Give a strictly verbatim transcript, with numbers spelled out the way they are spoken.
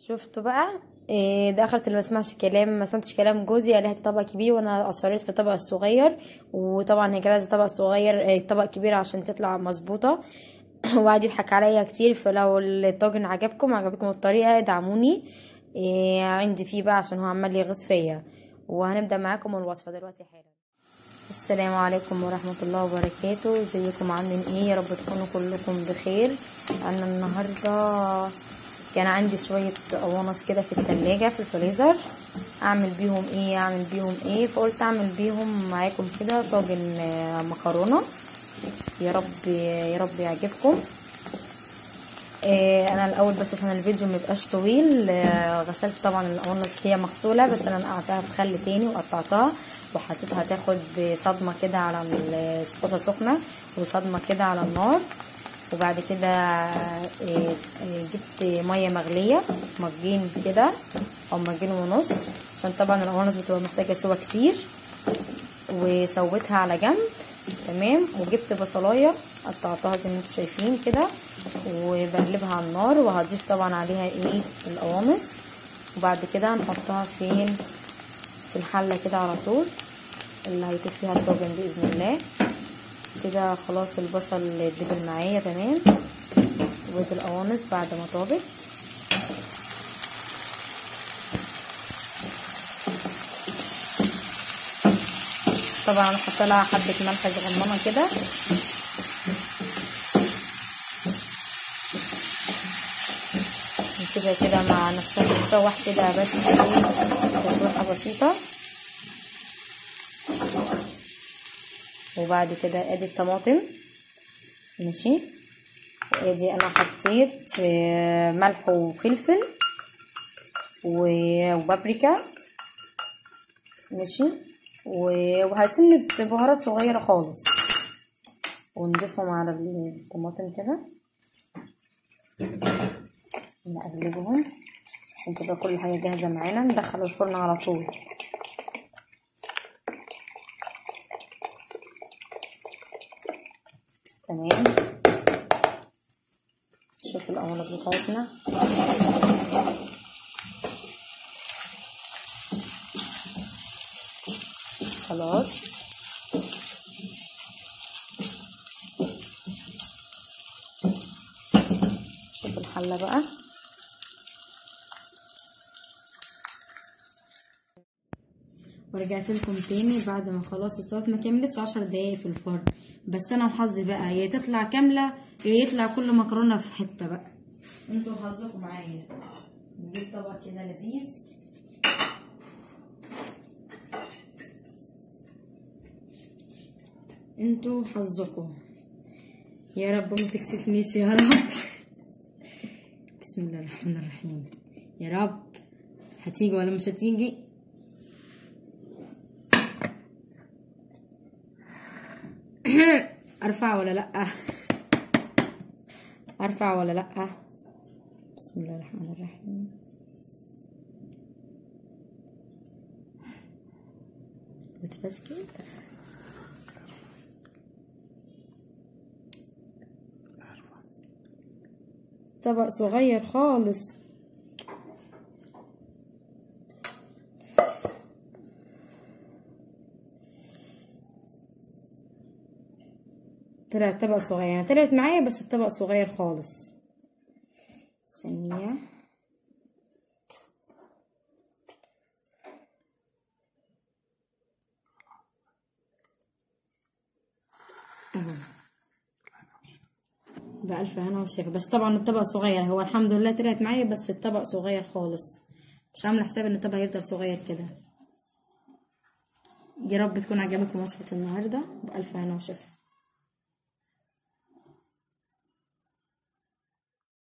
شفتوا بقى؟ إيه ده اخرت اللي ما سمعش كلام ما سمعتش كلام جوزي، قال لي هاتي طبق كبير وانا اصريت في الطبق الصغير. وطبعا هي كانت عايزه طبق صغير، إيه طبق كبير عشان تطلع مظبوطه. وقعد يضحك عليا كتير. فلو الطاجن عجبكم عجبكم الطريقه ادعموني إيه عندي فيه بقى، عشان هو عمال يغص فيا. وهنبدا معاكم الوصفه دلوقتي حالا. السلام عليكم ورحمة الله وبركاته. ازيكم عاملين ايه؟ يا رب تكونوا كلكم بخير. انا النهاردة كان عندي شوية قوانص كده في التلاجة في الفريزر، اعمل بيهم ايه اعمل بيهم ايه فقلت اعمل بيهم معاكم كده طاجن مكرونة. يا رب يا رب يعجبكم. إيه انا الاول بس عشان الفيديو ميبقاش طويل، آه غسلت طبعا القوانص، هي مغسولة بس انا نقعتها في خل تاني وقطعتها وحطيتها تاخد صدمة كده على الطاسة سخنة وصدمة كده على النار. وبعد كده جبت مية مغلية مجين كده او مجين ونص، عشان طبعا القوانص بتبقى محتاجة سوا كتير. وسويتها على جنب تمام. وجبت بصلاية قطعتها زي ما انتم شايفين كده وبقلبها على النار، وهضيف طبعا عليها ايه القوانص. وبعد كده هنحطها فين في الحلة كده على طول اللي هيطيب فيها الطاجن باذن الله. كده خلاص البصل دبل معايا تمام. وبقيت القوانص بعد ما طابت طبعا هحط لها حبه ملح صغننه كده. نسيبها كده مع نفسها تتشوح كده بس تشويحه بسيطه. وبعد كده ادي الطماطم ماشي، وادي انا حطيت ملح وفلفل وبابريكا ماشي، وهسنة بهارات صغيرة خالص ونضيفهم على الطماطم كده نقلبهم عشان تبقى كل حاجة جاهزة معانا. ندخل الفرن على طول. تمام. شوف القوانص بتاعتنا خلاص. شوف الحلة بقى. ورجعت لكم تاني بعد ما خلاص استوت، ما كملتش عشر دقايق في الفرن. بس انا وحظي بقى يا تطلع كامله يا يطلع كل مكرونه في حته بقى. انتوا حظكم معايا. نجيب طبق كده لذيذ. انتوا حظكم يا رب ما تكسفنيش يا رب. بسم الله الرحمن الرحيم. يا رب هتيجي ولا مش هتيجي؟ ارفع ولا لا؟ ارفع ولا لا؟ بسم الله الرحمن الرحيم. بتفسكي طبق صغير خالص. طلعت طبق صغير يعني طلعت معايا بس الطبق صغير خالص. ثانية اهو بألف هنا وشفا. بس طبعا الطبق صغير، هو الحمد لله طلعت معايا بس الطبق صغير خالص، مش عامله حساب ان الطبق هيفضل صغير كده. يا رب تكون عجبكم وصفة النهارده. بألف هنا وشفا.